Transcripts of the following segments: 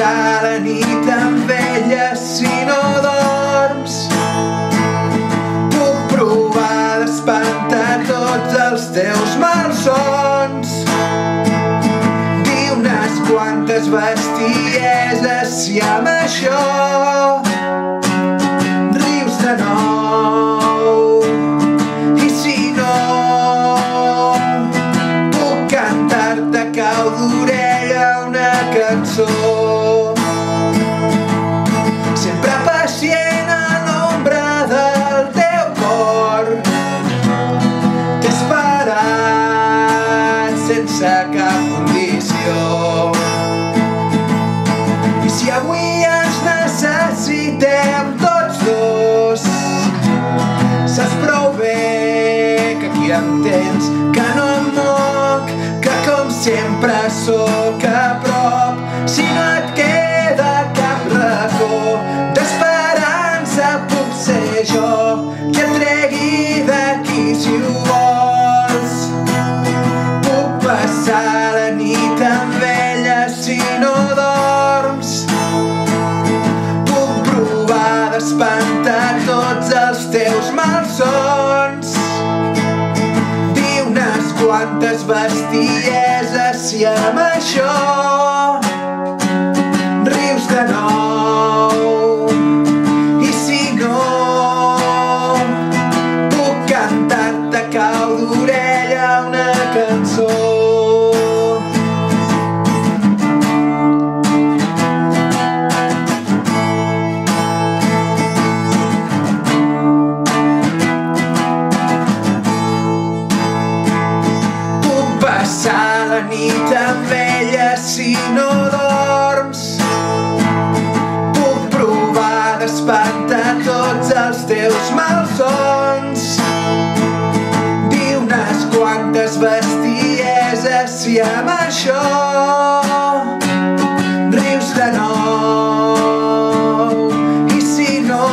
passar la nit amb ella si no dorms. Puc provar d'espantar tots els teus malsons. Dir unes quantes bestieses si amb això rius de nou. I si no, puc cantar-te cau d'orella una cançó. Sempre pacient a l'ombra del teu cor, t'he esperat sense cap condició. I si avui ens necessitem tots dos, saps prou bé que aquí em tens, que no em moc, que com sempre sóc a prop. Si no et queda cap racó d'esperança, puc ser jo qui et tregui d'aquí si ho vols. Puc passar la nit amb ella si no dorms. Puc provar d'espantar tots els teus malsons. Dir unes quantes bestieses si amb això rius de nou. I si no, puc cantar-te cau d'orella una cançó. Passar la nit amb ella si no dorms. Puc provar d'espantar tots els teus malsons. Dir unes quantes bestieses si amb això rius de nou. I si no,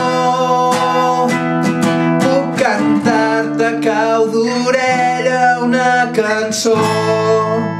puc cantar-te cau d'orella una cançó.